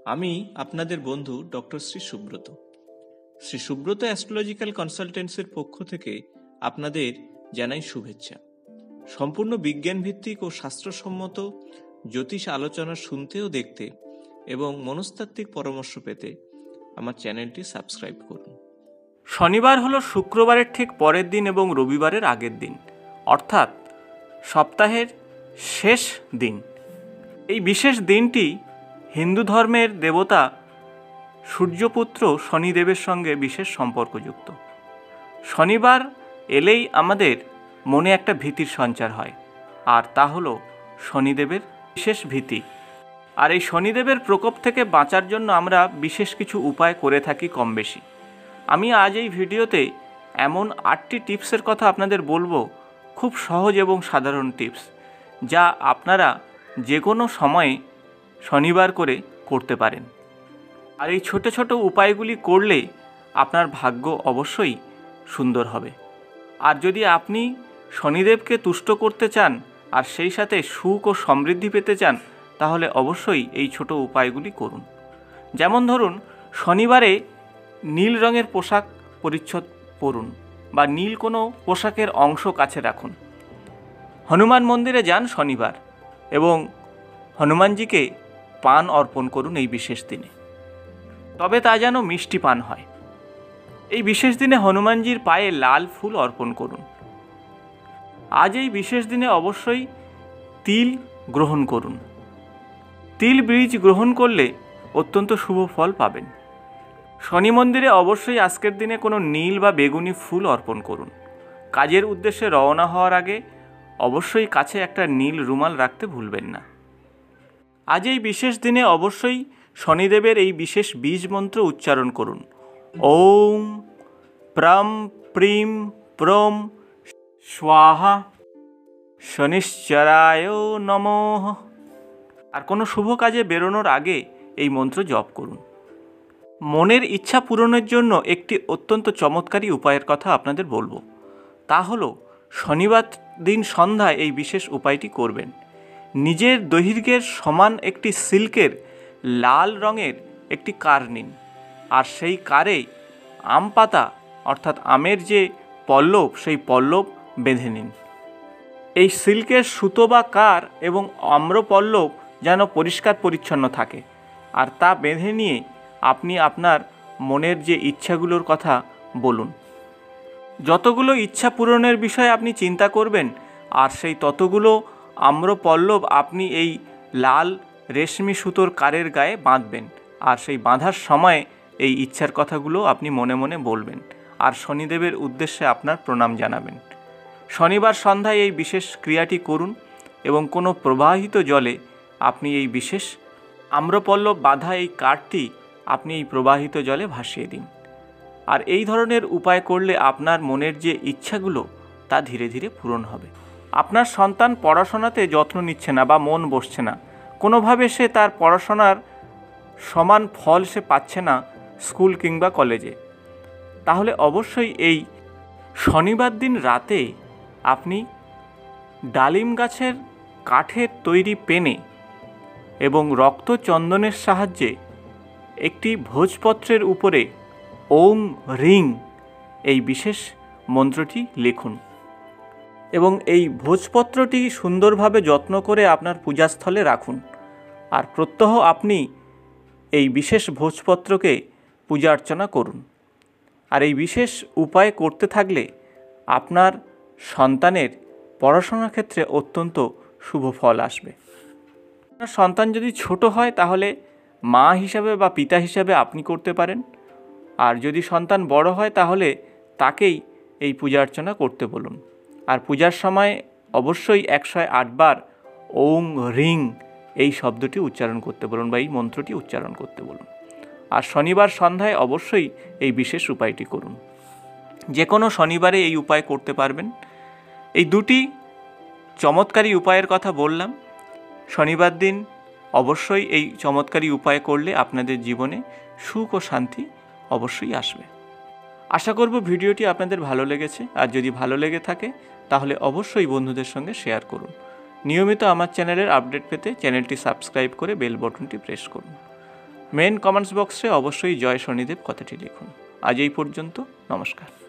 আমি আপনাদের বন্ধু ডক্টর শ্রী সুব্রত। শ্রী সুব্রত অ্যাস্ট্রোলজিক্যাল কনসালটেন্টসের পক্ষ থেকে আপনাদের জানাই শুভেচ্ছা। সম্পূর্ণ বিজ্ঞানভিত্তিক ও শাস্ত্রসম্মত জ্যোতিষ আলোচনা শুনতে ও দেখতে এবং মনস্তাত্ত্বিক পরামর্শ পেতে আমার চ্যানেলটি সাবস্ক্রাইব করুন। শনিবার হলো শুক্রবারের ঠিক পরের দিন এবং রবিবারের আগের দিন, অর্থাৎ সপ্তাহের শেষ দিন। এই বিশেষ দিনটি হিন্দু ধর্মের দেবতা সূর্যপুত্র শনিদেবের সঙ্গে বিশেষ সম্পর্কযুক্ত। শনিবার এলেই আমাদের মনে একটা ভীতির সঞ্চার হয়, আর তা হলো শনিদেবের বিশেষ ভীতি। আর এই শনিদেবের প্রকোপ থেকে বাঁচার জন্য আমরা বিশেষ কিছু উপায় করে থাকি কম বেশি। আমি আজ এই ভিডিওতে এমন 8টি টিপসের কথা আপনাদের বলবো, খুব সহজ এবং সাধারণ টিপস, যা আপনারা যে কোনো সময়ে শনিবার করে করতে পারেন। আর এই ছোট ছোট উপায়গুলি করলে আপনার ভাগ্য অবশ্যই সুন্দর হবে। আর যদি আপনি শনিদেবকে তুষ্ট করতে চান আর সেই সাথে সুখ ও সমৃদ্ধি পেতে চান, তাহলে অবশ্যই এই ছোট উপায়গুলি করুন। যেমন ধরুন, শনিবারে নীল রঙের পোশাক পরিচ্ছদ পরুন বা নীল কোনো পোশাকের অংশ কাছে রাখুন। হনুমান মন্দিরে যান শনিবার এবং হনুমানজিকে পান অর্পণ করুন এই বিশেষ দিনে, তবে তা যেন মিষ্টি পান হয়। এই বিশেষ দিনে হনুমানজির পায়ে লাল ফুল অর্পণ করুন। আজ এই বিশেষ দিনে অবশ্যই তিল গ্রহণ করুন। তিল বীজ গ্রহণ করলে অত্যন্ত শুভ ফল পাবেন। শনি মন্দিরে অবশ্যই আজকের দিনে কোনো নীল বা বেগুনি ফুল অর্পণ করুন। কাজের উদ্দেশ্যে রওনা হওয়ার আগে অবশ্যই কাছে একটা নীল রুমাল রাখতে ভুলবেন না। আজ এই বিশেষ দিনে অবশ্যই শনিদেবের এই বিশেষ বীজ মন্ত্র উচ্চারণ করুন। ওম প্রম প্রিম প্রম স্বাহা শনিশ্চরায় নমঃ। আর কোনো শুভ কাজে বেরোনোর আগে এই মন্ত্র জপ করুন। মনের ইচ্ছা পূরণের জন্য একটি অত্যন্ত চমৎকারী উপায়ের কথা আপনাদের বলবো। তা হলো, শনিবার দিন সন্ধ্যায় এই বিশেষ উপায়টি করবেন। নিজের দৈর্ঘ্যের সমান একটি সিল্কের লাল রঙের একটি কার নিন, আর সেই কারে আম পাতা অর্থাৎ আমের যে পল্লব, সেই পল্লব বেঁধে নিন। এই সিল্কের সুতো বা কার এবং আম্রপল্লব যেন পরিষ্কার পরিচ্ছন্ন থাকে, আর তা বেঁধে নিয়ে আপনি আপনার মনের যে ইচ্ছাগুলোর কথা বলুন। যতগুলো ইচ্ছা পূরণের বিষয়ে আপনি চিন্তা করবেন, আর সেই ততগুলো আম্রপল্লব আপনি এই লাল রেশমি সুতোর কারের গায়ে বাঁধবেন। আর সেই বাঁধার সময় এই ইচ্ছার কথাগুলো আপনি মনে মনে বলবেন, আর শনিদেবের উদ্দেশ্যে আপনার প্রণাম জানাবেন। শনিবার সন্ধ্যায় এই বিশেষ ক্রিয়াটি করুন এবং কোনো প্রবাহিত জলে আপনি এই বিশেষ আম্রপল্লব বাঁধা এই কাঠটি আপনি এই প্রবাহিত জলে ভাসিয়ে দিন। আর এই ধরনের উপায় করলে আপনার মনের যে ইচ্ছাগুলো তা ধীরে ধীরে পূরণ হবে। আপনার সন্তান পড়াশোনাতে যত্ন নিচ্ছে না বা মন বসছে না, কোনোভাবে সে তার পড়াশোনার সমান ফল সে পাচ্ছে না স্কুল কিংবা কলেজে, তাহলে অবশ্যই এই শনিবার দিন রাতে আপনি ডালিম গাছের কাঠের তৈরি পেনে এবং রক্তচন্দনের সাহায্যে একটি ভোজপত্রের উপরে ওম রিং এই বিশেষ মন্ত্রটি লিখুন এবং এই ভোজপত্রটি সুন্দরভাবে যত্ন করে আপনার পূজাস্থলে রাখুন। আর প্রত্যহ আপনি এই বিশেষ ভোজপত্রকে পূজা অর্চনা করুন। আর এই বিশেষ উপায় করতে থাকলে আপনার সন্তানের পড়াশোনার ক্ষেত্রে অত্যন্ত শুভ ফল আসবে। আপনার সন্তান যদি ছোট হয়, তাহলে মা হিসাবে বা পিতা হিসাবে আপনি করতে পারেন। আর যদি সন্তান বড় হয়, তাহলে তাকেই এই পূজা অর্চনা করতে বলুন। আর পূজার সময় অবশ্যই 108 বার ওং রিং এই শব্দটি উচ্চারণ করতে বলুন বা এই মন্ত্রটি উচ্চারণ করতে বলুন। আর শনিবার সন্ধ্যায় অবশ্যই এই বিশেষ উপায়টি করুন। যে কোনো শনিবারে এই উপায় করতে পারবেন। এই দুটি চমৎকারী উপায়ের কথা বললাম। শনিবার দিন অবশ্যই এই চমৎকারী উপায় করলে আপনাদের জীবনে সুখ ও শান্তি অবশ্যই আসবে। আশা করব ভিডিওটি আপনাদের ভালো লেগেছে। আর যদি ভালো লেগে থাকে তাহলে অবশ্যই বন্ধুদের সঙ্গে শেয়ার করুন। নিয়মিত আমার চ্যানেলের আপডেট পেতে চ্যানেলটি সাবস্ক্রাইব করে বেল বটনটি প্রেস করুন। মেন কমেন্টস বক্সে অবশ্যই জয় শনিদেব কথাটি লিখুন। আজ এই পর্যন্ত, নমস্কার।